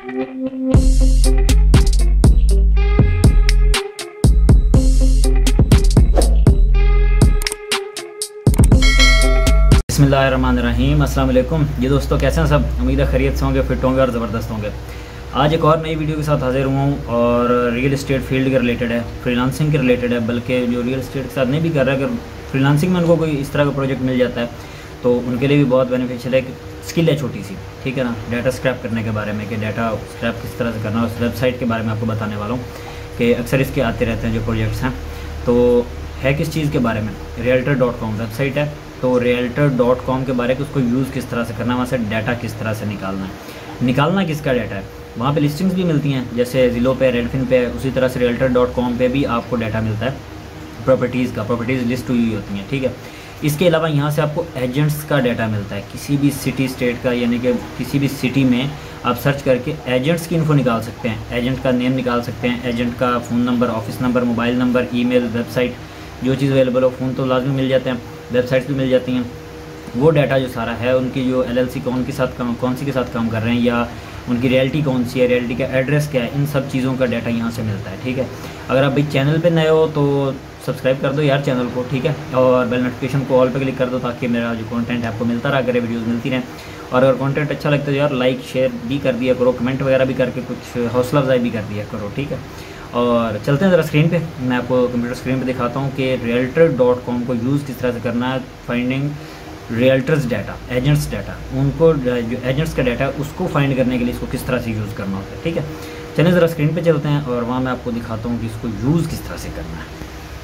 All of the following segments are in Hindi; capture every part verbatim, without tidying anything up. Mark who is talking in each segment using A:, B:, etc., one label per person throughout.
A: बिस्मिल्लाहिर्रहमानिर्रहीम। अस्सलाम वालेकुम। ये दोस्तों कैसे हैं सब? उम्मीद है खैरियत से होंगे, फिट होंगे और ज़बरदस्त होंगे। आज एक और नई वीडियो के साथ हाजिर हुआ हूँ और रियल एस्टेट फील्ड के रिलेटेड है, फ्रीलांसिंग के रिलेटेड है। बल्कि जो रियल एस्टेट के साथ नहीं भी कर रहा है, अगर फ्रीलांसिंग में उनको कोई इस तरह का प्रोजेक्ट मिल जाता है तो उनके लिए भी बहुत बेनिफिशियल है। कि स्किल है छोटी सी, ठीक है ना, डाटा स्क्रैप करने के बारे में, कि डाटा स्क्रैप किस तरह से करना है, उस वेबसाइट के बारे में आपको बताने वाला हूँ कि अक्सर इसके आते रहते हैं जो प्रोजेक्ट्स हैं। तो है किस चीज़ के बारे में? रियल्टर डॉट कॉम वेबसाइट है। तो रियल्टर डॉट कॉम के बारे में उसको यूज़ किस तरह से करना है, वहाँ से डाटा किस तरह से निकालना है, निकालना किसका डाटा है। वहाँ पे लिस्टिंग्स भी मिलती हैं, जैसे जिलो पे, रेडफिन पे, उसी तरह से रियल्टर डॉट कॉम पे भी आपको डाटा मिलता है प्रॉपर्टीज़ का, प्रॉपर्टीज़ लिस्ट हुई होती हैं, ठीक है। इसके अलावा यहाँ से आपको एजेंट्स का डाटा मिलता है, किसी भी सिटी स्टेट का, यानी कि किसी भी सिटी में आप सर्च करके एजेंट्स की इन्फो निकाल सकते हैं, एजेंट का नेम निकाल सकते हैं, एजेंट का phone number, office number, mobile number, email, website, जो चीज़ अवेलेबल हो। फ़ोन तो लाजमी मिल जाते हैं, वेबसाइट्स भी मिल जाती हैं। वो डाटा जो सारा है, उनकी जो एलएलसी कौन के साथ काम, कौन सी के साथ काम कर रहे हैं, या उनकी रियल्टी कौन सी है, रियल्टी का एड्रेस क्या है, इन सब चीज़ों का डाटा यहाँ से मिलता है, ठीक है। अगर आप भाई चैनल पे नए हो तो सब्सक्राइब कर दो यार चैनल को, ठीक है, और बेल नोटिफिकेशन को ऑल पे क्लिक कर दो ताकि मेरा जो कंटेंट है आपको मिलता रहा करे, वीडियोज़ मिलती रहें। और अगर कंटेंट अच्छा लगता है तो यार लाइक शेयर भी कर दिया करो, कमेंट वगैरह भी करके कुछ हौसला अफजाई भी कर दिया करो, ठीक है। और चलते हैं ज़रा स्क्रीन पे, मैं आपको कंप्यूटर स्क्रीन पे दिखाता हूँ कि रियल्टर डॉट कॉम को यूज़ किस तरह से करना है। Finding realtors data, agents data, उनको जो एजेंट्स का डाटा है उसको फाइंड करने के लिए इसको किस तरह से यूज़ करना होता है, ठीक है। चलिए ज़रा स्क्रीन पे चलते हैं और वहाँ मैं आपको दिखाता हूँ कि इसको यूज़ किस तरह से करना है।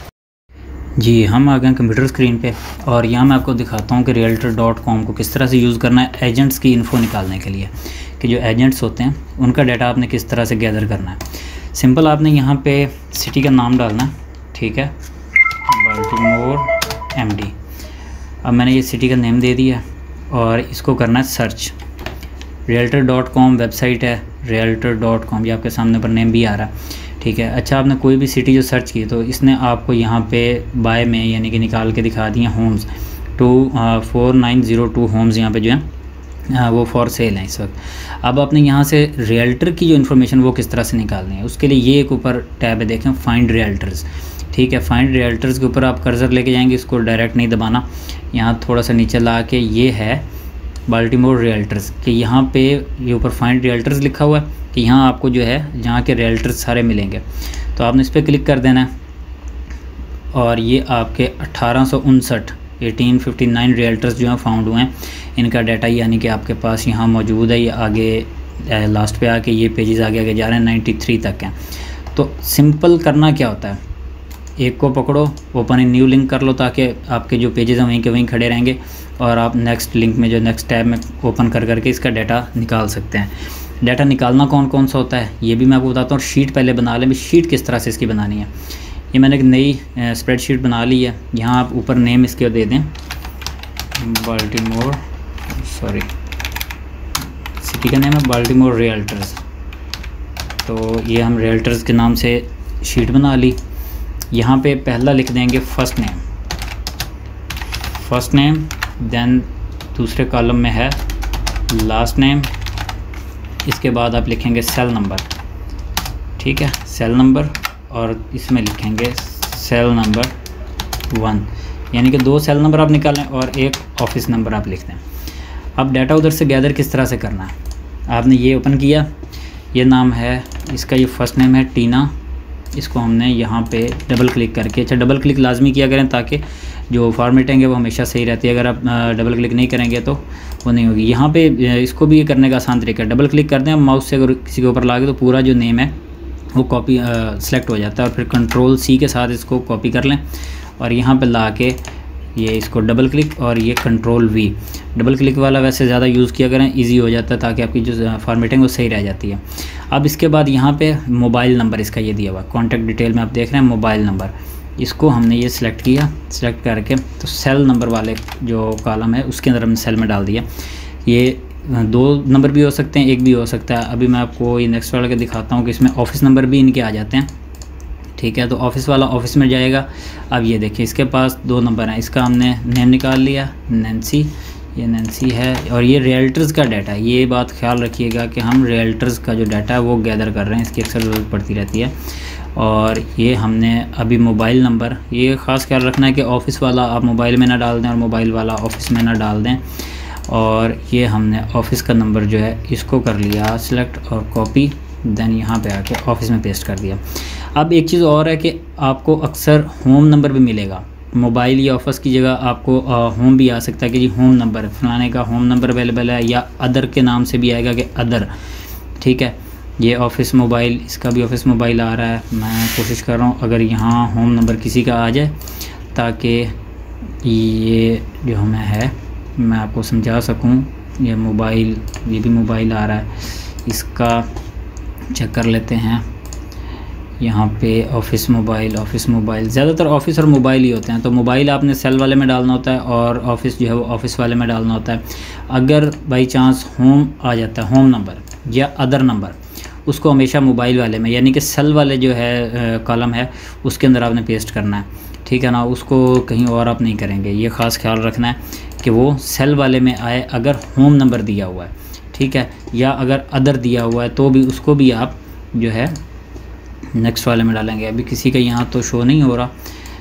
A: जी, हम आ गए कंप्यूटर स्क्रीन पे और यहाँ मैं आपको दिखाता हूँ कि रियल्टर डॉट कॉम को किस तरह से यूज़ करना है एजेंट्स की इन्फो निकालने के लिए, कि जो एजेंट्स होते हैं उनका डाटा आपने किस तरह से गैदर करना है। सिंपल, आपने यहाँ पे सिटी का नाम डालना है, ठीक है, बाल्टीमोर एमडी। अब मैंने ये सिटी का नेम दे दिया और इसको करना है search. Realtor dot com website है, रियल्टर डॉट कॉम, ये आपके सामने पर नेम भी आ रहा है, ठीक है। अच्छा, आपने कोई भी सिटी जो सर्च की तो इसने आपको यहाँ पे बाय में यानी कि निकाल के दिखा दिया homes, two four nine zero two homes यहाँ पे जो है आ, वो फॉर सेल हैं इस वक्त। अब आपने यहाँ से रियल्टर की जो इन्फॉर्मेशन वो किस तरह से निकालनी है, उसके लिए ये एक ऊपर टैब है, देखें, फाइंड रियल्टर्स, ठीक है। फाइंड रियल्टर्स के ऊपर आप कर्सर लेके जाएंगे, इसको डायरेक्ट नहीं दबाना, यहाँ थोड़ा सा नीचे ला के ये है बाल्टीमोर रियल्टर्स, कि यहाँ पे ये ऊपर फाइंड रियल्टर्स लिखा हुआ है कि यहाँ आपको जो है जहाँ के रियल्टर्स सारे मिलेंगे। तो आपने इस पर क्लिक कर देना है और ये आपके अट्ठारह सौ उनसठ एटीन फिफ्टी नाइन रियल्टर्स जो हैं फाउंड हुए हैं, इनका डाटा यानी कि आपके पास यहाँ मौजूद है। ये आगे लास्ट पे आके ये पेजेस आगे आगे जा रहे हैं, नाइन्टी थ्री तक हैं। तो सिंपल करना क्या होता है, एक को पकड़ो, ओपन इन न्यू लिंक कर लो ताकि आपके जो पेजेस हैं वहीं के वहीं खड़े रहेंगे और आप नेक्स्ट लिंक में जो नेक्स्ट टैब में ओपन कर करके इसका डाटा निकाल सकते हैं। डाटा निकालना कौन कौन सा होता है ये भी मैं आपको बताता हूँ। शीट पहले बना लें, शीट किस तरह से इसकी बनानी है। ये मैंने एक नई स्प्रेडशीट बना ली है। यहाँ आप ऊपर नेम इसके दे दें, बाल्टीमोर, सॉरी सिटी का नेम है बाल्टीमोर रियल्टर्स। तो ये हम रियल्टर्स के नाम से शीट बना ली। यहाँ पे पहला लिख देंगे first name, first name, then दूसरे कॉलम में है लास्ट नेम, इसके बाद आप लिखेंगे सेल नंबर, ठीक है, सेल नंबर, और इसमें लिखेंगे सेल नंबर वन, यानी कि दो सेल नंबर आप निकालें और एक ऑफिस नंबर आप लिख दें। अब डाटा उधर से गैदर किस तरह से करना है, आपने ये ओपन किया, ये नाम है इसका, ये फर्स्ट नेम है टीना, इसको हमने यहाँ पे डबल क्लिक करके, अच्छा डबल क्लिक लाजमी किया करें ताकि जो फॉर्मेटिंग है वो हमेशा सही रहती है। अगर आप डबल क्लिक नहीं करेंगे तो वो नहीं होगी। यहाँ पे इसको भी करने का आसान तरीका है, डबल क्लिक करते हैं, माउस से अगर किसी के ऊपर लागे तो पूरा जो नेम है वो कॉपी सेलेक्ट हो जाता है, और फिर कंट्रोल सी के साथ इसको कॉपी कर लें और यहाँ पे ला के ये इसको डबल क्लिक और ये कंट्रोल वी, डबल क्लिक वाला वैसे ज़्यादा यूज़ किया करें, इजी हो जाता है ताकि आपकी जो फॉर्मेटिंग वो सही रह जाती है। अब इसके बाद यहाँ पे मोबाइल नंबर इसका ये दिया हुआ, कॉन्टैक्ट डिटेल में आप देख रहे हैं मोबाइल नंबर, इसको हमने ये सिलेक्ट किया, सिलेक्ट करके तो सेल नंबर वाले जो कॉलम है उसके अंदर हमने सेल में डाल दिया। ये दो नंबर भी हो सकते हैं, एक भी हो सकता है। अभी मैं आपको ये नेक्स्ट वाले के दिखाता हूँ कि इसमें ऑफिस नंबर भी इनके आ जाते हैं, ठीक है। तो ऑफिस वाला ऑफिस में जाएगा। अब ये देखिए इसके पास दो नंबर हैं, इसका हमने नेम निकाल लिया नैन्सी, ये नैन्सी है और ये रियल्टर्स का डाटा है। ये बात ख्याल रखिएगा कि हम रियल्टर्स का जो डाटा है वो गैदर कर रहे हैं, इसकी अक्सर ज़रूरत पड़ती रहती है। और ये हमने अभी मोबाइल नंबर, ये ख़ास ख्याल रखना है कि ऑफ़िस वाला आप मोबाइल में ना डाल दें और मोबाइल वाला ऑफ़िस में ना डाल दें। और ये हमने ऑफ़िस का नंबर जो है इसको कर लिया सिलेक्ट और कॉपी, देन यहाँ पे आके ऑफ़िस में पेस्ट कर दिया। अब एक चीज़ और है कि आपको अक्सर होम नंबर भी मिलेगा, मोबाइल या ऑफिस की जगह आपको होम भी आ सकता है कि जी होम नंबर फलाने का होम नंबर अवेलेबल है, या अदर के नाम से भी आएगा कि अदर, ठीक है। ये ऑफिस मोबाइल, इसका भी ऑफिस मोबाइल आ रहा है। मैं कोशिश कर रहा हूँ अगर यहाँ होम नंबर किसी का आ जाए ताकि ये जो हमें है मैं आपको समझा सकूँ। ये मोबाइल, ये भी मोबाइल आ रहा है, इसका चेक कर लेते हैं। यहाँ पे ऑफ़िस मोबाइल, ऑफ़िस मोबाइल, ज़्यादातर ऑफ़िस और मोबाइल ही होते हैं। तो मोबाइल आपने सेल वाले में डालना होता है और ऑफ़िस जो है वो ऑफ़िस वाले में डालना होता है। अगर बाई चांस होम आ जाता है, होम नंबर या अदर नंबर, उसको हमेशा मोबाइल वाले में, यानी कि सेल वाले जो है कॉलम है उसके अंदर आपने पेस्ट करना है, ठीक है ना। उसको कहीं और आप नहीं करेंगे, ये ख़ास ख्याल रखना है कि वो सेल वाले में आए अगर होम नंबर दिया हुआ है, ठीक है। या अगर अदर दिया हुआ है तो भी उसको भी आप जो है नेक्स्ट वाले में डालेंगे। अभी किसी का यहाँ तो शो नहीं हो रहा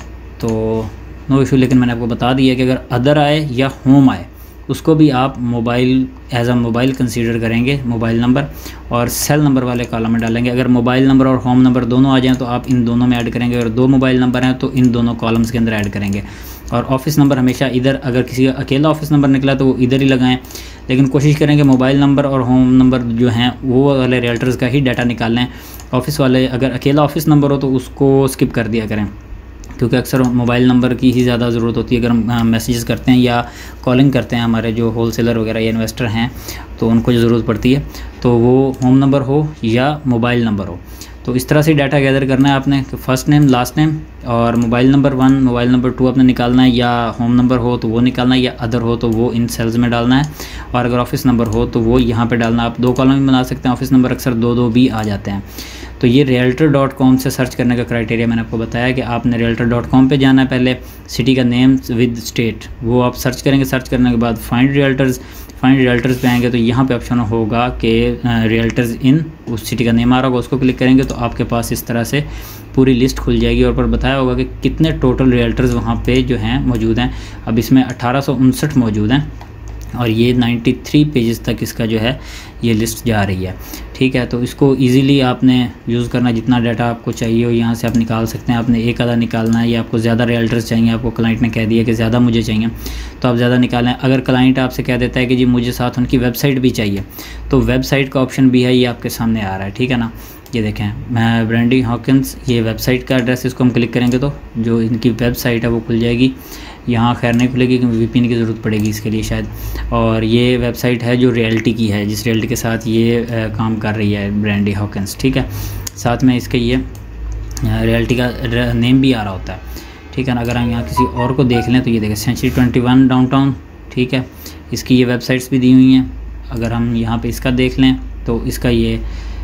A: तो नो इशू, लेकिन मैंने आपको बता दिया कि अगर अदर आए या होम आए उसको भी आप mobile as a mobile consider करेंगे, मोबाइल नंबर, और सेल नंबर वाले कॉलम में डालेंगे। अगर मोबाइल नंबर और होम नंबर दोनों आ जाएं तो आप इन दोनों में ऐड करेंगे, अगर दो मोबाइल नंबर हैं तो इन दोनों कॉलम्स के अंदर ऐड करेंगे। और ऑफ़िस नंबर हमेशा इधर, अगर किसी का अकेला ऑफ़िस नंबर निकला तो वो इधर ही लगाएं, लेकिन कोशिश करेंगे मोबाइल नंबर और होम नंबर जो हैं वो वाले रियल्टर्स का ही डाटा निकाल लें। ऑफ़िस वाले अगर अकेला ऑफ़िस नंबर हो तो उसको स्किप कर दिया करें, क्योंकि अक्सर मोबाइल नंबर की ही ज़्यादा ज़रूरत होती है। अगर हम मैसेजेस करते हैं या कॉलिंग करते हैं, हमारे जो होलसेलर वगैरह या इन्वेस्टर हैं तो उनको जो ज़रूरत पड़ती है तो वो होम नंबर हो या मोबाइल नंबर हो। तो इस तरह से डाटा गैदर करना है आपने कि फ़र्स्ट नेम, लास्ट नेम और mobile number one, mobile number two आपने निकालना है, या होम नंबर हो तो वो निकालना है, या अदर हो तो वो इन सेल्स में डालना है, और अगर ऑफ़िस नंबर हो तो वो यहाँ पे डालना। आप दो कॉलम भी बना सकते हैं, ऑफ़िस नंबर अक्सर दो दो भी आ जाते हैं। तो ये रियल्टर डॉट कॉम से सर्च करने का क्राइटेरिया मैंने आपको बताया कि आपने रियल्टर डॉट कॉम पर जाना है, पहले सिटी का नेम विद स्टेट वो आप सर्च करेंगे। सर्च करने के बाद फाइंड रियल्टर्स, फाइंड रियल्टर्स पे आएंगे तो यहाँ पे ऑप्शन होगा कि रियल्टर्स इन, उस सिटी का नेम आ रहा होगा, उसको क्लिक करेंगे तो आपके पास इस तरह से पूरी लिस्ट खुल जाएगी और पर बताया होगा कि कितने टोटल रियल्टर्स वहाँ पे जो हैं मौजूद हैं। अब इसमें अठारह सौ उनसठ मौजूद हैं और ये तिरानवे पेजेस तक इसका जो है ये लिस्ट जा रही है, ठीक है। तो इसको इजीली आपने यूज़ करना, जितना डाटा आपको चाहिए हो यहाँ से आप निकाल सकते हैं। आपने एक आधा निकालना है या आपको ज़्यादा रियल्टर्स चाहिए, आपको क्लाइंट ने कह दिया कि ज़्यादा मुझे चाहिए तो आप ज़्यादा निकालें। अगर क्लाइंट आपसे कह देता है कि जी मुझे साथ उनकी वेबसाइट भी चाहिए तो वेबसाइट का ऑप्शन भी है, ये आपके सामने आ रहा है, ठीक है ना। ये देखें, मैं ब्रैंडी हॉकिंस, ये वेबसाइट का एड्रेस, इसको हम क्लिक करेंगे तो जो इनकी वेबसाइट है वो खुल जाएगी। यहाँ खैर नहीं खुलेगी क्योंकि वीपीएन की ज़रूरत पड़ेगी इसके लिए शायद। और ये वेबसाइट है जो रियल्टी की है, जिस रियल्टी के साथ ये आ, काम कर रही है ब्रैंडी हॉकिंस, ठीक है। साथ में इसके ये रियल्टी का नेम भी आ रहा होता है, ठीक है ना। अगर हम यहाँ किसी और को देख लें तो ये देखें सेंचुरी ट्वेंटी वन डाउनटाउन, ठीक है। इसकी ये वेबसाइट्स भी दी हुई हैं। अगर हम यहाँ पे इसका देख लें तो इसका ये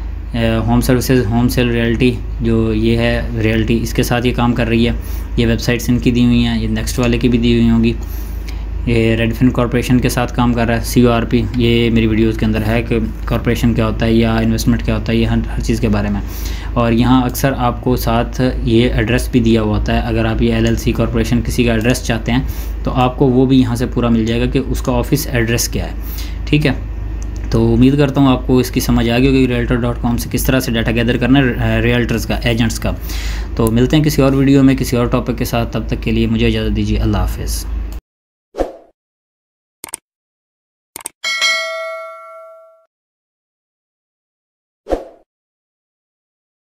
A: home services, home sale realty जो ये है रियल्टी, इसके साथ ये काम कर रही है। ये वेबसाइट्स इनकी दी हुई हैं, ये नेक्स्ट वाले की भी दी हुई होंगी। ये रेडफिन कॉरपोरेशन के साथ काम कर रहा है, सी ओ आर पी, ये मेरी वीडियोस के अंदर है कि कॉरपोरेशन क्या होता है या इन्वेस्टमेंट क्या होता है, ये हर हर चीज़ के बारे में। और यहाँ अक्सर आपको साथ ये एड्रेस भी दिया हुआ होता है। अगर आप ये एल एल सी कॉरपोरेशन किसी का एड्रेस चाहते हैं तो आपको वो भी यहाँ से पूरा मिल जाएगा कि उसका ऑफिस एड्रेस क्या है, ठीक है। तो उम्मीद करता हूँ आपको इसकी समझ आ गई होगी रियल्टर डॉट कॉम से किस तरह से डाटा गैदर करना है रियल्टर्स का, एजेंट्स का। तो मिलते हैं किसी और वीडियो में किसी और टॉपिक के साथ, तब तक के लिए मुझे इजाज़त दीजिए। अल्लाह हाफ़िज़।